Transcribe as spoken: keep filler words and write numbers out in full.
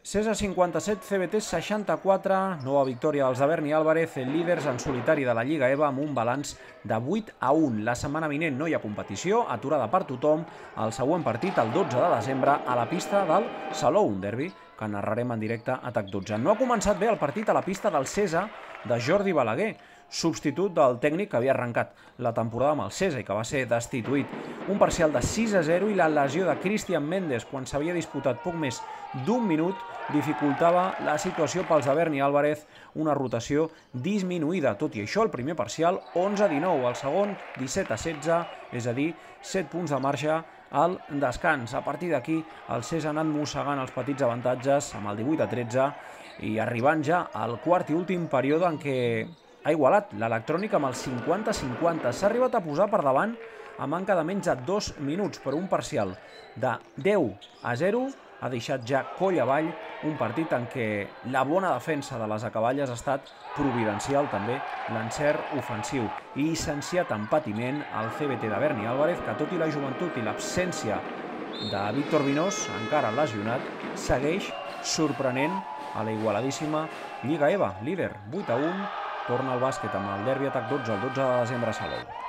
Cesa cinquanta-set, C B T seixanta-quatre, nova victòria dels de Berni Álvarez, líders en solitari de la Lliga EVA amb un balanç de vuit a un. La setmana vinent no hi ha competició, aturada per tothom. El següent partit, el dotze de desembre, a la pista del Salou, un derbi que narrarem en directe a TAC dotze. No ha començat bé el partit a la pista del Cesa de Jordi Balaguer, substitut del tècnic que havia arrencat la temporada amb el Cesa i que va ser destituït. Un parcial de sis a zero i la lesió de Cristian Méndez, quan s'havia disputat poc més d'un minut, dificultava la situació pels de Berni Álvarez, una rotació disminuïda. Tot i això, el primer parcial onze a dinou, el segon disset a setze, és a dir, set punts de marge al descans. A partir d'aquí, el Cesa ha anat mossegant els petits avantatges amb el divuit a tretze i arribant ja al quart i últim període en què ha igualat l'electrònica amb el cinquanta cinquanta. S'ha arribat a posar per davant a manca de menys de dos minuts, però un parcial de deu a zero ha deixat ja coll avall un partit en què la bona defensa de les acaballes ha estat providencial, també l'encert ofensiu. Llicenciat en patiment el C B T de Berni Álvarez, que tot i la joventut i l'absència de Víctor Vinós, encara lesionat, segueix sorprenent a la igualadíssima Lliga EVA, líder vuit a un, torna al bàsquet amb el derbi a TAC dotze el dotze de desembre a Salou.